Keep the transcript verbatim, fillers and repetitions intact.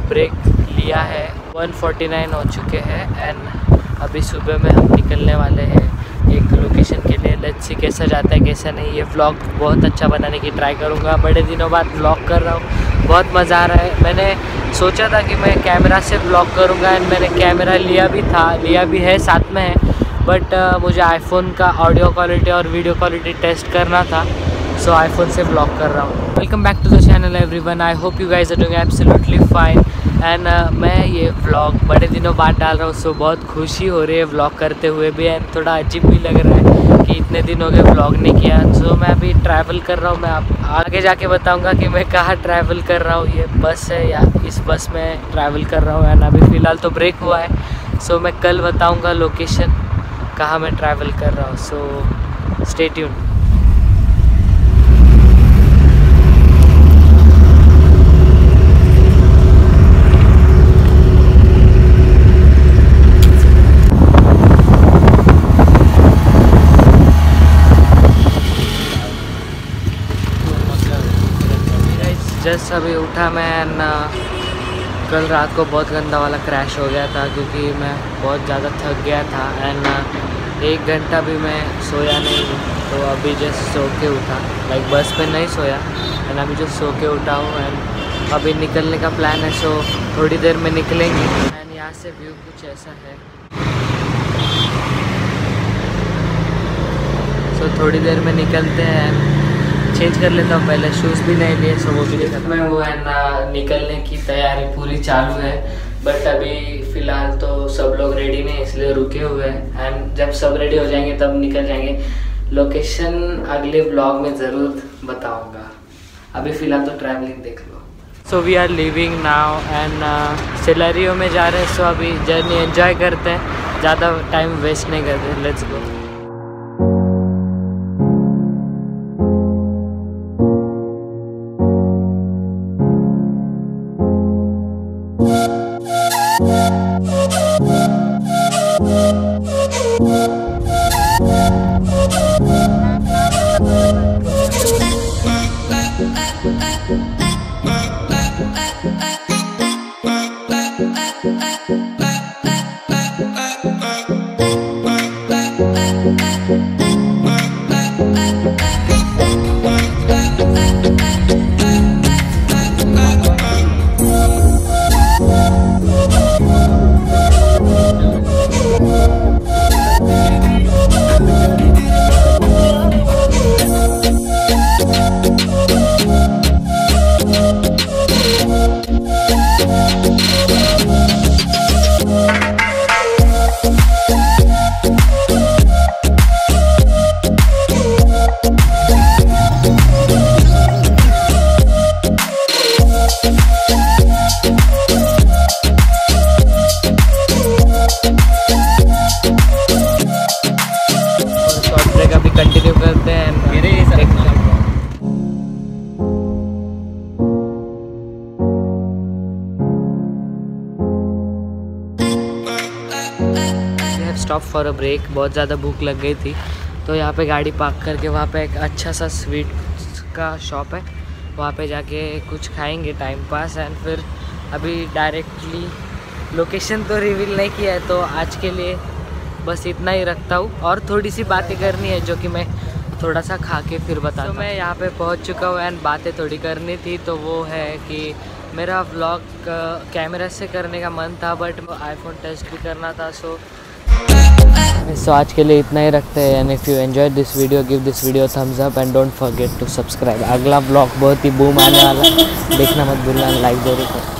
Break लिया है। One forty nine हो चुके हैं एंड अभी सुबह में हम निकलने वाले हैं एक लोकेशन के लिए। लेट्स सी कैसा जाता है कैसा नहीं। ये व्लॉग बहुत अच्छा बनाने की ट्राई करूँगा। बड़े दिनों बाद व्लॉग कर रहा हूँ, बहुत मज़ा आ रहा है। मैंने सोचा था कि मैं कैमरा से व्लॉग करूँगा एंड मैंने कैमरा लिया भी था, लिया भी है, साथ में है, बट uh, मुझे आईफोन का ऑडियो क्वालिटी और वीडियो क्वालिटी टेस्ट करना था, सो so, आईफोन से व्लॉग कर रहा हूँ। Welcome back to the channel everyone, I hope you guys are doing absolutely fine and मैं ये व्लॉग बड़े दिनों बाद डाल रहा हूँ। सो so, बहुत खुशी हो रही है व्लॉग करते हुए भी एंड थोड़ा अजीब भी लग रहा है कि इतने दिन हो गए व्लॉग नहीं किया। सो so, मैं अभी ट्रैवल कर रहा हूँ। मैं आप आगे जाके बताऊँगा कि मैं कहाँ ट्रैवल कर रहा हूँ। ये बस है या इस बस में ट्रैवल कर रहा हूँ एंड अभी फ़िलहाल तो ब्रेक हुआ है। सो so, मैं कल बताऊँगा लोकेशन कहाँ मैं ट्रैवल कर रहा हूँ। So stay tuned. जस्ट अभी उठा मैं एंड कल रात को बहुत गंदा वाला क्रैश हो गया था क्योंकि मैं बहुत ज़्यादा थक गया था एंड एक घंटा भी मैं सोया नहीं हूँ। तो अभी जस्ट सो के उठा, लाइक बस पे नहीं सोया एंड अभी जस्ट सो के उठा हूँ एंड अभी निकलने का प्लान है। सो थोड़ी देर में निकलेंगे एंड यहाँ से व्यू कुछ ऐसा है। सो थोड़ी देर में निकलते हैं। चेंज कर लेता हूँ, पहले शूज़ भी नहीं लिए, सो वो भी नहीं खत्म हुआ है ना। निकलने की तैयारी पूरी चालू है, बट अभी फ़िलहाल तो सब लोग रेडी नहीं, इसलिए रुके हुए हैं एंड जब सब रेडी हो जाएंगे तब निकल जाएंगे। लोकेशन अगले ब्लॉग में ज़रूर बताऊँगा। अभी फ़िलहाल तो ट्रैवलिंग देख लो। So we are living now and Celerio में जा रहे हैं। सो अभी जर्नी एंजॉय करते हैं, ज़्यादा टाइम वेस्ट नहीं करते। Let's go. कंटिन्यू करते हैं। Stop for a break. बहुत ज़्यादा भूख लग गई थी तो यहाँ पे गाड़ी पार्क करके वहाँ पे एक अच्छा सा स्वीट का शॉप है, वहाँ पे जाके कुछ खाएंगे टाइम पास एंड फिर अभी डायरेक्टली लोकेशन तो रिवील नहीं किया है तो आज के लिए बस इतना ही रखता हूँ। और थोड़ी सी बातें करनी है जो कि मैं थोड़ा सा खा के फिर बताता हूँ। तो मैं यहाँ पे पहुँच चुका हूँ एंड बातें थोड़ी करनी थी। तो वो है कि मेरा व्लॉग कैमरा से करने का मन था बट आईफोन टेस्ट भी करना था। सो सो आज के लिए इतना ही रखते हैं and if you enjoy this video give this video thumbs up and don't forget to subscribe. अगला व्लॉग बहुत ही बूम आने वाला, देखना मत भूलना, लाइक जरूर करो।